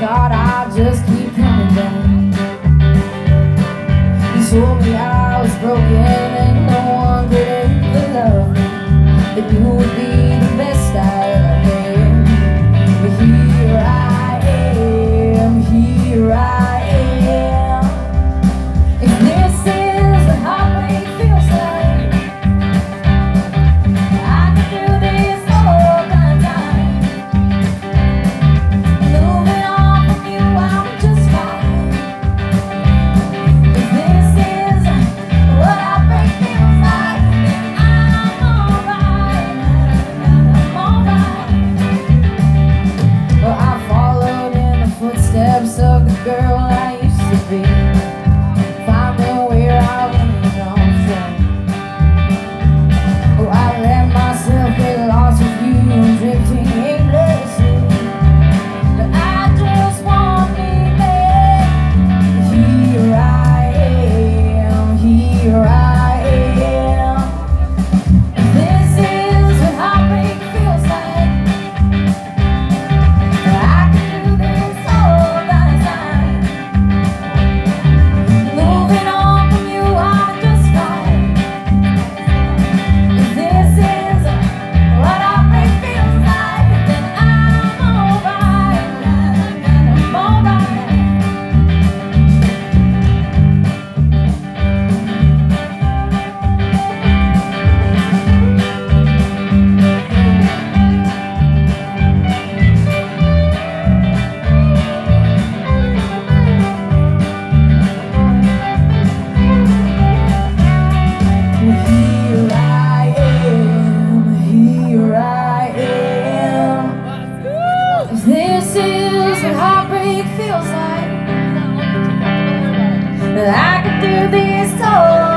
thought I'd just keep coming back. You told me I was broken and no one could ever love me, that you would be the best I ever had. But here I am, here I am. If this is what heartbreak feels like, I could do this all the time. Moving on from you, I'm just fine. If this is what heartbreak feels like, then I'm alright, I'm alright. Well, I followed in the footsteps of the girl I used to be, finding where I went wrong from. Oh, I let myself get lost with you, drifting aimlessly, but I just want me back. Here I am, here I am. This is what heartbreak feels like. I can do this all the time. Moving on from you, I'm just fine. If this is what heartbreak feels like, then I'm alright, I'm alright. Here I am, here I am. If this is what heartbreak feels like, I could do this all